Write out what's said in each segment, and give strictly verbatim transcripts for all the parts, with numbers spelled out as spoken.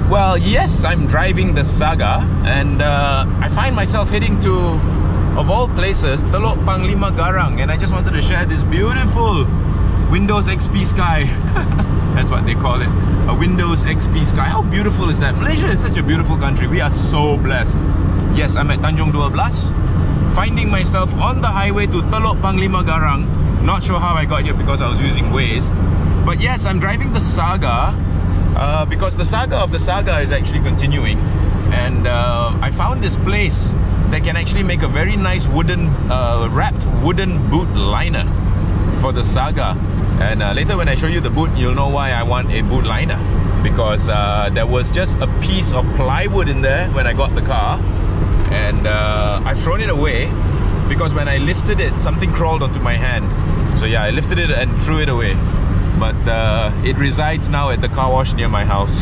Well, yes, I'm driving the Saga, and uh, I find myself heading to, of all places, Teluk Panglima Garang, and I just wanted to share this beautiful Windows X P sky. That's what they call it, a Windows X P sky. How beautiful is that? Malaysia is such a beautiful country. We are so blessed. Yes, I'm at Tanjung twelve, finding myself on the highway to Teluk Panglima Garang. Not sure how I got here because I was using Waze. But yes, I'm driving the Saga uh, because the saga of the Saga is actually continuing. And uh, I found this place that can actually make a very nice wooden, uh, wrapped wooden boot liner for the Saga. And uh, later when I show you the boot, you'll know why I want a boot liner. Because uh, there was just a piece of plywood in there when I got the car. And uh, I've thrown it away because when I lifted it, something crawled onto my hand. So yeah, I lifted it and threw it away. But uh, it resides now at the car wash near my house.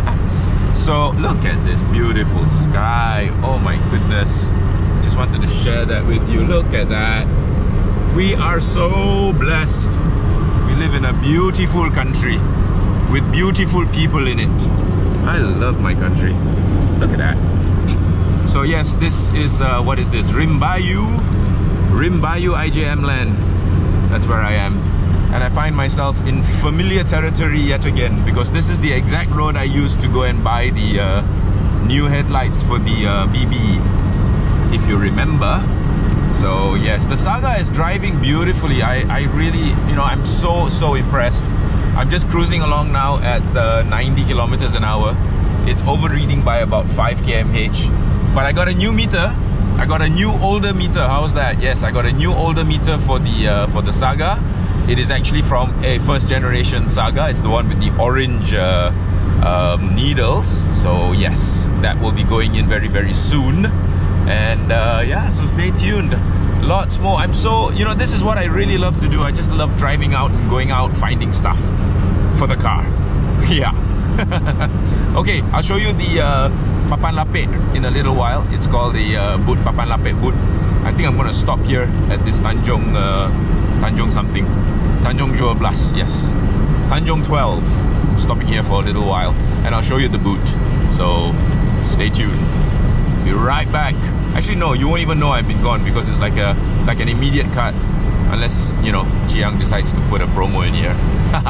So look at this beautiful sky. Oh my goodness. Just wanted to share that with you. Look at that. We are so blessed. We live in a beautiful country with beautiful people in it. I love my country. Look at that. So yes, this is, uh, what is this? Rimbayu, Rimbayu I J M land. That's where I am. And I find myself in familiar territory yet again, because this is the exact road I used to go and buy the uh, new headlights for the uh, B B E, if you remember. So yes, the Saga is driving beautifully. I, I really, you know, I'm so, so impressed. I'm just cruising along now at uh, ninety kilometers an hour. It's overreading by about five kilometers per hour. But I got a new meter. I got a new older meter. How's that? Yes, I got a new older meter for the uh, for the Saga. It is actually from a first generation Saga. It's the one with the orange uh, um, needles. So yes, that will be going in very, very soon. And uh, yeah, so stay tuned. Lots more. I'm so, you know, this is what I really love to do. I just love driving out and going out, finding stuff for the car. Yeah. Okay, I'll show you the uh, Papan Lapit in a little while. It's called the uh, boot, Papan Lapit boot. I think I'm going to stop here at this Tanjung, uh, Tanjung something. Tanjung twelve, yes. Tanjung twelve. I'm stopping here for a little while and I'll show you the boot. So stay tuned. Be right back. Actually no, you won't even know I've been gone because it's like a like an immediate cut. Unless, you know, Chiang decides to put a promo in here.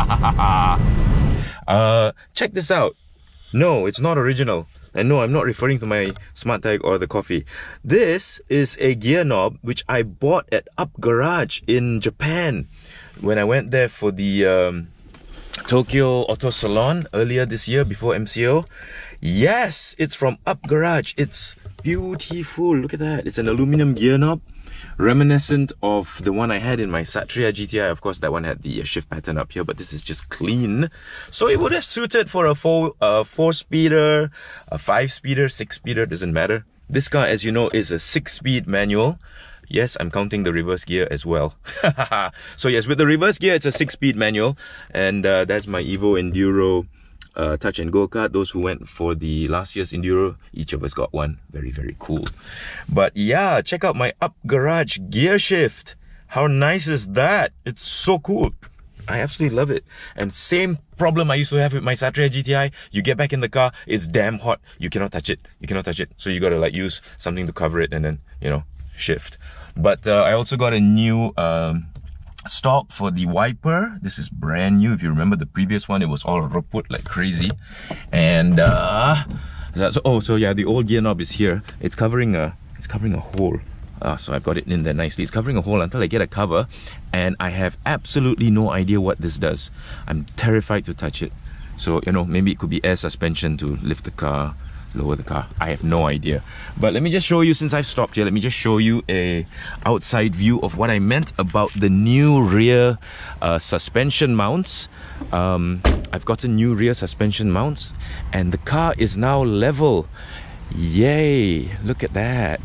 uh, check this out. No, it's not original. And no, I'm not referring to my smart tag or the coffee. This is a gear knob which I bought at Up Garage in Japan when I went there for the um, Tokyo Auto Salon earlier this year before M C O. Yes, it's from Up Garage. It's beautiful. Look at that. It's an aluminum gear knob, reminiscent of the one I had in my Satria G T I. Of course, that one had the shift pattern up here, but this is just clean. So it would have suited for a four, uh, four-speeder, a five-speeder, six-speeder, doesn't matter. This car, as you know, is a six-speed manual. Yes, I'm counting the reverse gear as well. So yes, with the reverse gear, it's a six-speed manual. And uh, that's my Evo Enduro uh, Touch and Go card. Those who went for the last year's Enduro, each of us got one. Very, very cool. But yeah, check out my Up Garage gear shift. How nice is that? It's so cool. I absolutely love it. And same problem I used to have with my Satria G T I. You get back in the car, it's damn hot. You cannot touch it. You cannot touch it. So you gotta like use something to cover it and then, you know, shift. But uh, I also got a new um, stock for the wiper. This is brand new. If you remember the previous one, it was all reput like crazy. And uh, that's, oh, so yeah, the old gear knob is here. It's covering a, it's covering a hole. Uh, so I've got it in there nicely. It's covering a hole until I get a cover, and I have absolutely no idea what this does. I'm terrified to touch it. So, you know, maybe it could be air suspension to lift the car, lower the car. I have no idea. But let me just show you, since I've stopped here, let me just show you a outside view of what I meant about the new rear uh, suspension mounts. Um, I've gotten new rear suspension mounts and the car is now level. Yay! Look at that.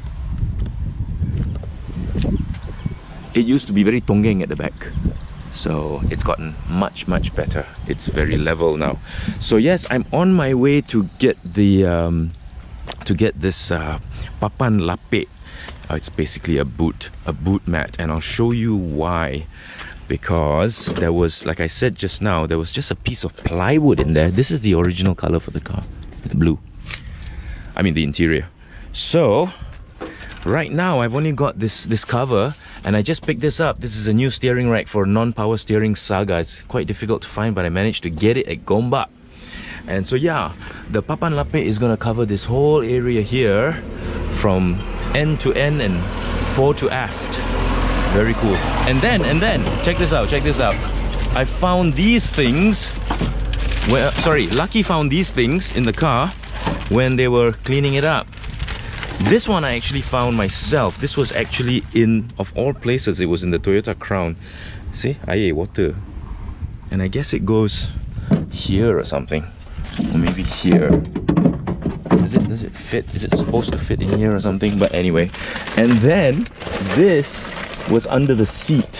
It used to be very tonggeng at the back. So it's gotten much, much better. It's very level now. So yes, I'm on my way to get the um, to get this uh, Papan Lapit. Uh, it's basically a boot, a boot mat, and I'll show you why. because there was, like I said just now, there was just a piece of plywood in there. This is the original color for the car, the blue. I mean the interior. So right now I've only got this this cover, and I just picked this up. This is a new steering rack for non-power steering Saga. It's quite difficult to find, but I managed to get it at Gombak. And so yeah, the papan lapis is gonna cover this whole area here from end to end and fore to aft. Very cool. And then, and then, check this out, check this out. I found these things, well, sorry, Lucky found these things in the car when they were cleaning it up. This one I actually found myself. This was actually in, of all places, it was in the Toyota Crown. See, aye, water. And I guess it goes here or something. Or maybe here. Does it, does it fit? Is it supposed to fit in here or something? But anyway. And then, this was under the seat.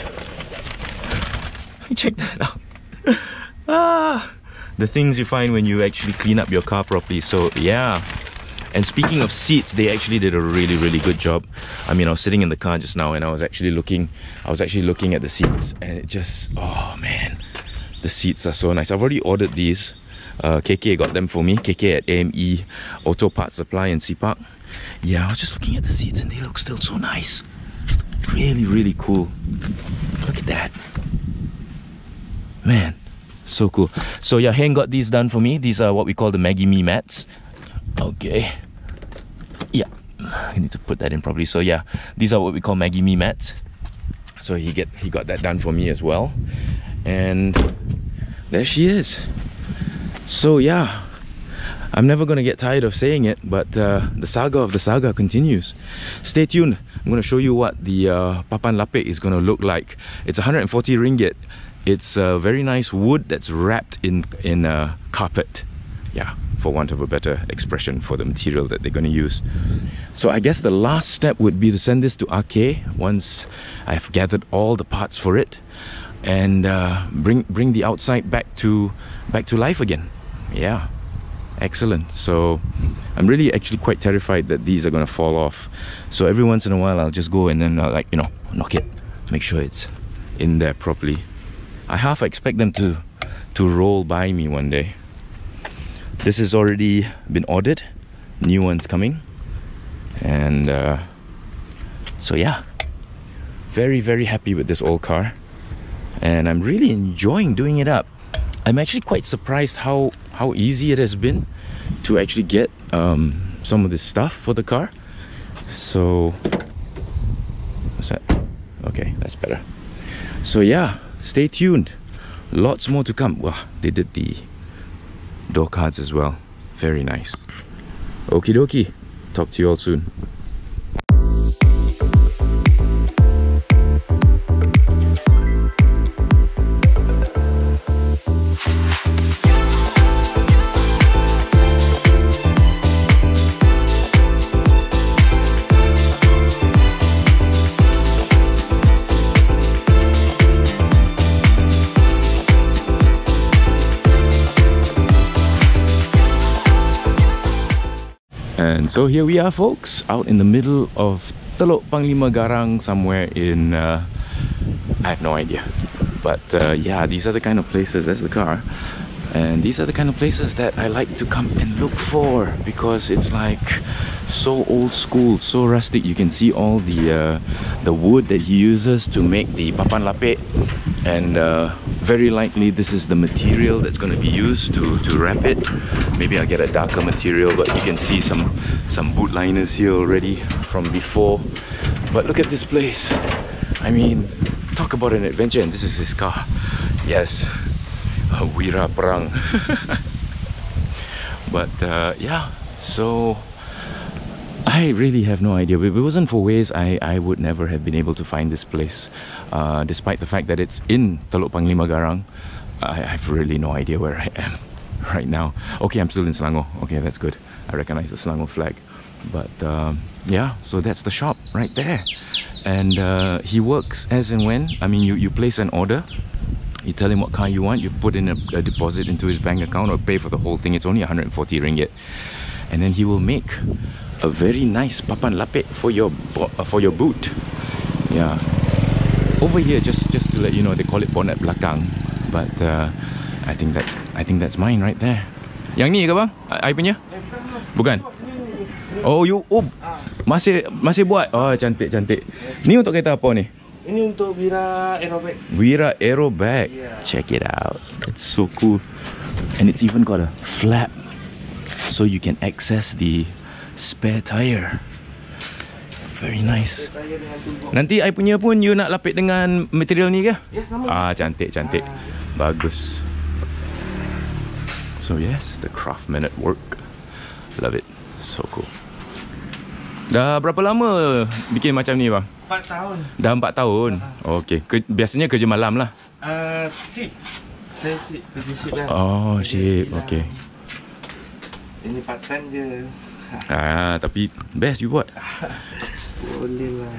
Check that out. Ah, the things you find when you actually clean up your car properly. So yeah. And speaking of seats, they actually did a really really good job. I mean, I was sitting in the car just now and I was actually looking I was actually looking at the seats, and it just, oh man, the seats are so nice. I've already ordered these. uh, K K got them for me. K K at A M E Auto Parts Supply in Sipak. Yeah, I was just looking at the seats and they look still so nice. Really, really cool. Look at that. Man, so cool. So yeah, Heng got these done for me. These are what we call the Maggie Mee mats. Okay. Yeah, I need to put that in properly. So yeah, these are what we call Maggie Mee mats. So he get he got that done for me as well. And there she is. So yeah, I'm never gonna get tired of saying it, but uh, the saga of the saga continues. Stay tuned. I'm gonna show you what the uh, papan lapis is gonna look like. It's one hundred forty ringgit. It's a very nice wood that's wrapped in in a carpet. Yeah, for want of a better expression for the material that they're gonna use. So I guess the last step would be to send this to Ake once I've gathered all the parts for it, and uh, bring bring the outside back to back to life again. Yeah. Excellent. So I'm really actually quite terrified that these are gonna fall off. So every once in a while I'll just go and then I'll, like, you know, knock it, make sure it's in there properly. I half expect them to to roll by me one day. This has already been ordered, new ones coming, and uh, so yeah, very very happy with this old car, and I'm really enjoying doing it up. I'm actually quite surprised how how easy it has been to actually get um, some of this stuff for the car. So what's that? Okay, that's better. So yeah, stay tuned. Lots more to come. Wow, they did the door cards as well. Very nice. Okie dokie. Talk to you all soon. And so here we are, folks, out in the middle of Teluk Panglima Garang, somewhere in uh, I have no idea, but uh, yeah, these are the kind of places. That's the car, and these are the kind of places that I like to come and look for, because it's like so old school, so rustic. You can see all the uh, the wood that he uses to make the papan lapis, and uh, very likely this is the material that's going to be used to, to wrap it. Maybe I'll get a darker material, but you can see some some boot liners here already from before. But look at this place. I mean, talk about an adventure. And this is his car. Yes, a Wira Perang. But uh, yeah, so I really have no idea. If it wasn't for Waze, I, I would never have been able to find this place. Uh, despite the fact that it's in Teluk Panglima Garang, I have really no idea where I am right now. Okay, I'm still in Selangor. Okay, that's good. I recognize the Selangor flag. But um, yeah, so that's the shop right there. And uh, he works as and when. I mean, you, you place an order, you tell him what car you want, you put in a, a deposit into his bank account or pay for the whole thing. It's only one hundred forty ringgit. And then he will make a very nice papan lapis for your for your boot. Yeah. over here, just just to let you know, they call it bonnet belakang, but uh, I think that's I think that's mine right there. Yang ni ke bang? I punya? Bukan. Oh, you oh masih masih buat. Oh, cantik cantik. Ni untuk kereta apa ni? Ini untuk Wira Aerobag. Wira Aerobag. Yeah. Check it out. It's so cool. And it's even got a flap so you can access the spare tire. Very nice. Nanti I punya pun you nak lapik dengan material ni ke? Ya, sama. Ah, cantik cantik. Ah. Bagus. So yes, the craftsman at work. Love it. So cool. Dah berapa lama bikin macam ni bang? empat tahun. Dah empat tahun. Uh-huh. Okey. Ke, biasanya kerja malam lah. Uh, sip. Saya sip, kerja sip lah. Oh, sip. Okey. Ini part time je. Ah, tapi best you buat. Boleh lah.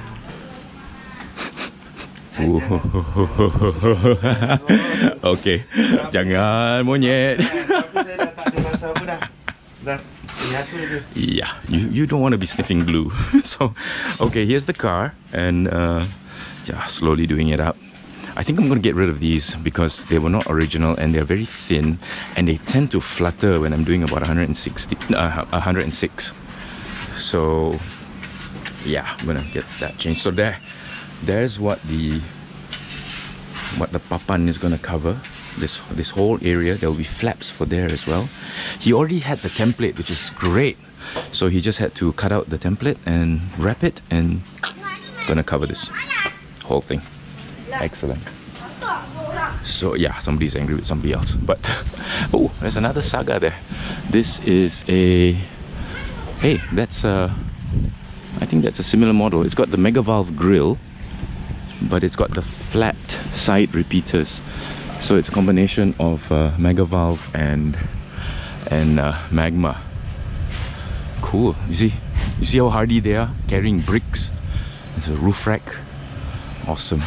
Okey. Jangan monyet. Tapi saya dah tak ada rasa apa dah. Dah biasa je. Yeah, you you don't want to be sniffing glue. So, okay, here's the car, and uh, yeah, slowly doing it up. I think I'm going to get rid of these because they were not original and they're very thin, and they tend to flutter when I'm doing about one hundred sixty, uh, one hundred six. So, yeah, I'm gonna get that changed. So there, there's what the what the papan is gonna cover. This this whole area. There will be flaps for there as well. He already had the template, which is great. So he just had to cut out the template and wrap it, and gonna cover this whole thing. Excellent. So yeah, somebody's angry with somebody else. But oh, there's another Saga there. This is a hey, that's a I think that's a similar model. It's got the mega valve grille, but it's got the flat side repeaters. So it's a combination of uh, mega valve and and uh, magma. Cool. You see, you see how hardy they are carrying bricks. It's a roof rack. Awesome.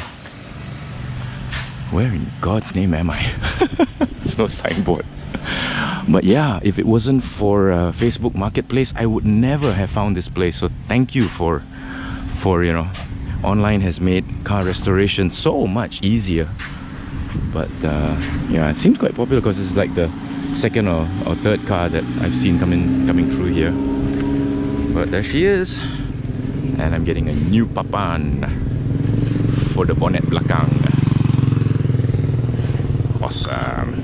Where in God's name am I? There's no signboard. But yeah, if it wasn't for uh, Facebook Marketplace, I would never have found this place. So thank you for, for you know, online has made car restoration so much easier. But uh, yeah, it seems quite popular because it's like the second or, or third car that I've seen coming coming through here. But there she is, and I'm getting a new papan for the bonnet belakang. Awesome.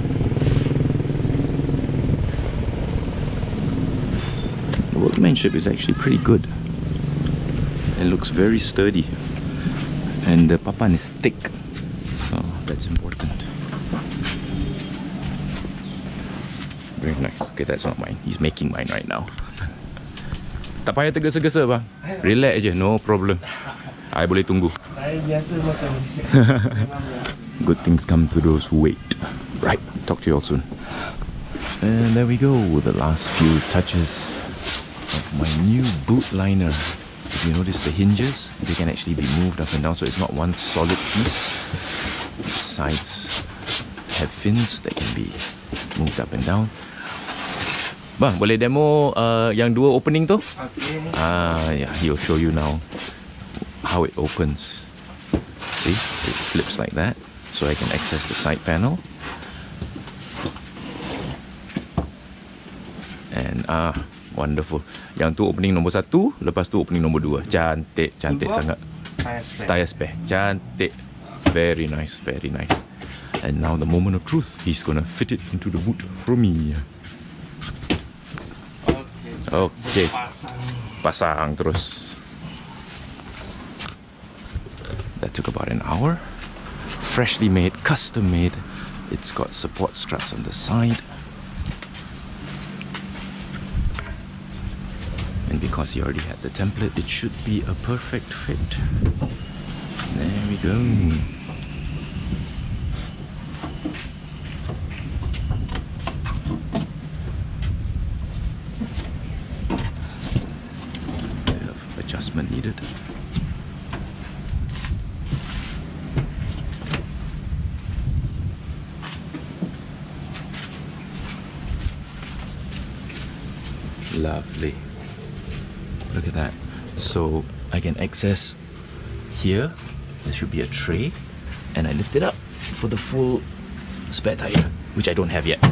The workmanship is actually pretty good. It looks very sturdy, and the papan is thick. So that's important. Very nice. Okay, that's not mine. He's making mine right now. Tak payah tergesa-gesa bang. Relax je, no problem. I boleh tunggu. Saya biasa makan. Good things come to those who wait. Right, talk to you all soon. And there we go, the last few touches of my new boot liner. If you notice the hinges, they can actually be moved up and down, so it's not one solid piece. The sides have fins that can be moved up and down. Bang, boleh demo uh, yang dua opening tu? Okay. Ah, yeah, he'll show you now how it opens. See, it flips like that, so I can access the side panel. And ah, wonderful. Yang tu opening nombor satu, lepas tu opening nombor dua. Cantik, cantik sangat. Tire spare, cantik. Very nice, very nice. And now the moment of truth. He's gonna fit it into the boot for me. Okay. Pasang. Pasang terus. That took about an hour. Freshly made, custom made. It's got support struts on the side. And because he already had the template, it should be a perfect fit. There we go. Bit of adjustment needed. Lovely. Look at that. So I can access here there should be a tray, and I lift it up for the full spare tire, which I don't have yet.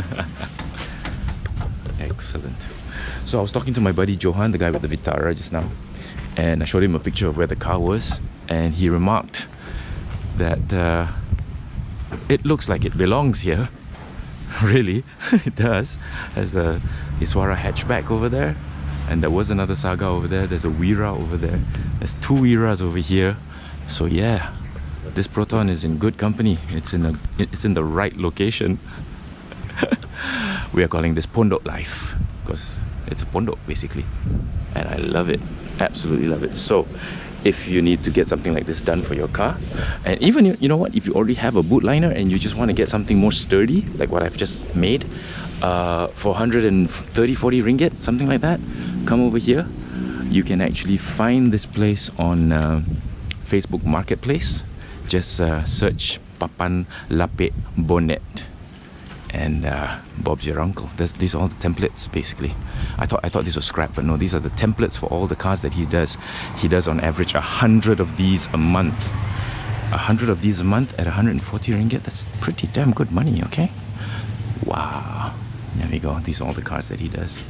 Excellent. So I was talking to my buddy Johan, the guy with the Vitara, just now, and I showed him a picture of where the car was, and he remarked that uh, it looks like it belongs here. Really, it does. There's a Iswara hatchback over there, and there was another Saga over there. There's a Wira over there. There's two Wiras over here. So yeah, this Proton is in good company. It's in a, it's in the right location. We are calling this Pondok life because it's a Pondok basically, and I love it. Absolutely love it. So if you need to get something like this done for your car, and even, you know what, if you already have a boot liner and you just want to get something more sturdy like what I've just made, uh, for one hundred thirty, forty ringgit, something like that, come over here. You can actually find this place on uh, Facebook Marketplace. Just uh, search Papan Lapik Bonnet, and uh, Bob's your uncle. There's, these are all the templates basically. I thought I thought these were scrap, but no, these are the templates for all the cars that he does. He does on average a hundred of these a month. A hundred of these a month at one hundred forty ringgit. That's pretty damn good money, okay? Wow. There we go. These are all the cars that he does.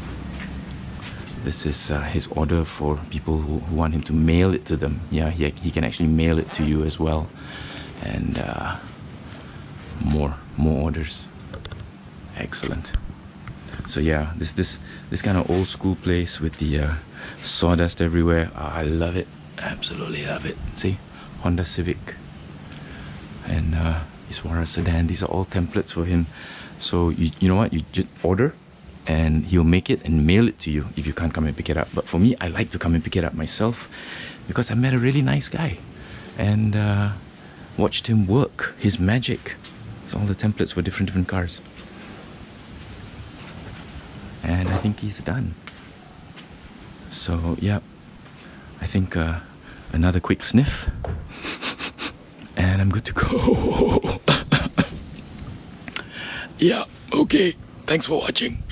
This is uh, his order for people who, who want him to mail it to them. Yeah, he, he can actually mail it to you as well. And uh, more, more orders. Excellent. So yeah, this this this kind of old school place with the uh, sawdust everywhere. Oh, I love it. Absolutely love it. See, Honda Civic and uh, Iswara sedan. These are all templates for him. So you you know what? You just order, and he'll make it and mail it to you if you can't come and pick it up. But for me, I like to come and pick it up myself because I met a really nice guy and uh, watched him work his magic. So all the templates for different different cars. And I think he's done. So yeah, I think uh, another quick sniff and I'm good to go. Yeah, okay, thanks for watching.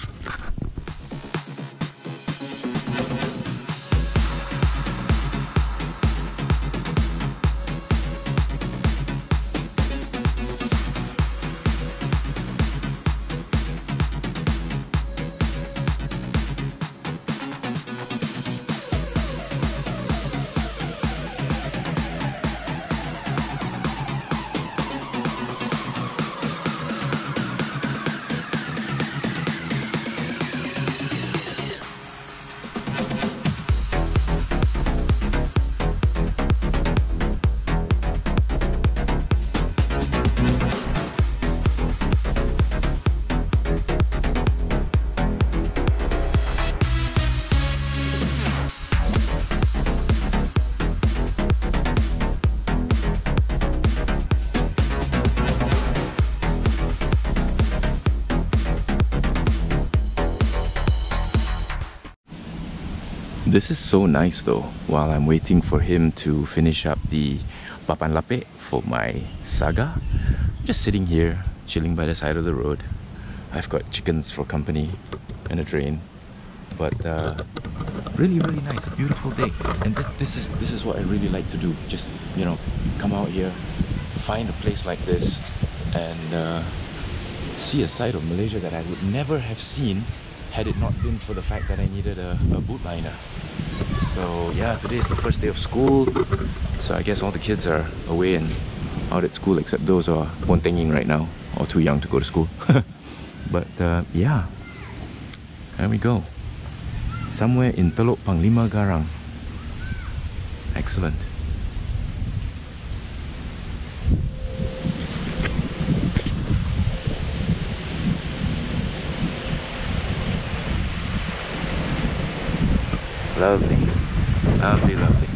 This is so nice though, while I'm waiting for him to finish up the Papan Lapik for my Saga. I'm just sitting here, chilling by the side of the road. I've got chickens for company and a drain. But uh, really, really nice, a beautiful day. And th this is this is what I really like to do. Just, you know, come out here, find a place like this, and uh, see a side of Malaysia that I would never have seen had it not been for the fact that I needed a, a boot liner. So yeah, today is the first day of school, so I guess all the kids are away and out at school except those who are pontenging right now or too young to go to school. But uh, yeah, there we go. Somewhere in Teluk Panglima Garang. Excellent. Lovely, lovely, lovely.